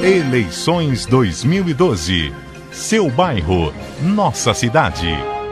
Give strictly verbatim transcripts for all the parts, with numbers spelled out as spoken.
Eleições dois mil e doze. Seu bairro, nossa cidade.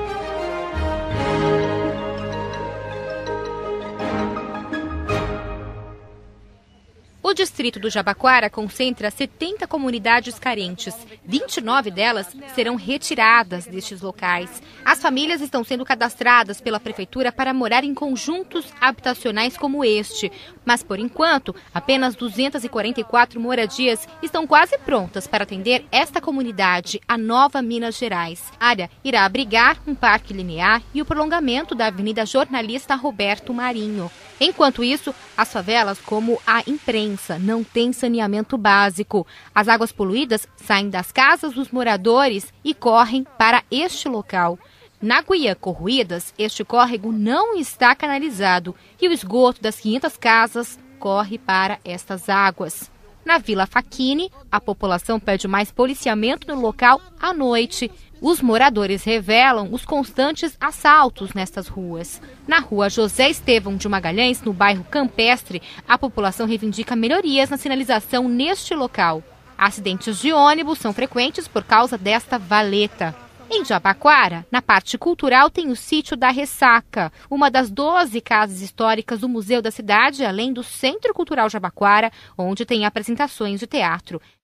O distrito do Jabaquara concentra setenta comunidades carentes. vinte e nove delas serão retiradas destes locais. As famílias estão sendo cadastradas pela prefeitura para morar em conjuntos habitacionais como este. Mas, por enquanto, apenas duzentas e quarenta e quatro moradias estão quase prontas para atender esta comunidade, a Nova Minas Gerais. A área irá abrigar um parque linear e o prolongamento da Avenida Jornalista Roberto Marinho. Enquanto isso, as favelas, como a Imprensa, não têm saneamento básico. As águas poluídas saem das casas dos moradores e correm para este local. Na Guiã Corruídas, este córrego não está canalizado e o esgoto das quinhentas casas corre para estas águas. Na Vila Faquini, a população pede mais policiamento no local à noite. Os moradores revelam os constantes assaltos nestas ruas. Na rua José Estevão de Magalhães, no bairro Campestre, a população reivindica melhorias na sinalização neste local. Acidentes de ônibus são frequentes por causa desta valeta. Em Jabaquara, na parte cultural, tem o Sítio da Ressaca, uma das doze casas históricas do Museu da Cidade, além do Centro Cultural Jabaquara, onde tem apresentações de teatro.